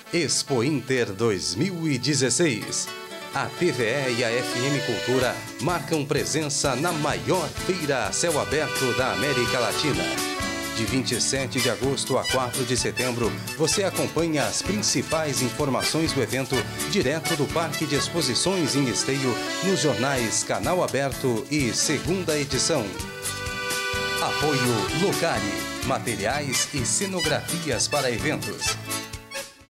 Expo Inter 2016. A TVE e a FM Cultura marcam presença na maior feira a céu aberto da América Latina. De 27 de agosto a 4 de setembro, você acompanha as principais informações do evento direto do Parque de Exposições em Esteio, nos jornais Canal Aberto e Segunda Edição. Apoio Locari, materiais e cenografias para eventos.